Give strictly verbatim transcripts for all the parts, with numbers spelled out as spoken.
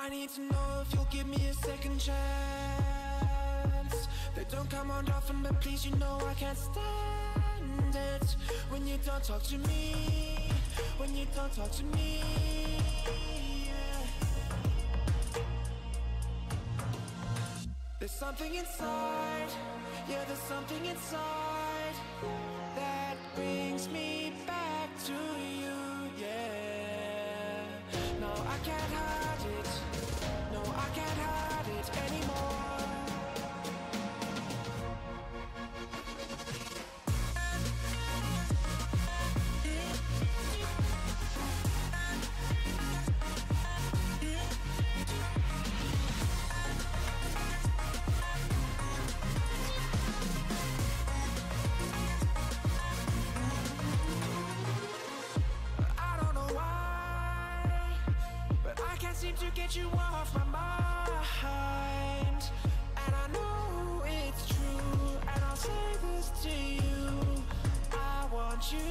I need to know if you'll give me a second chance. They don't come around often, but please, you know I can't stand it when you don't talk to me, when you don't talk to me, yeah. There's something inside, yeah, there's something inside that brings me back to you, yeah. No, I can't hide it, no, I can't hide it anymore. Seem to get you off my mind, and I know it's true, and I'll say this to you, I want you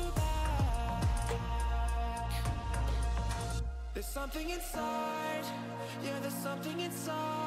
back. There's something inside, yeah, there's something inside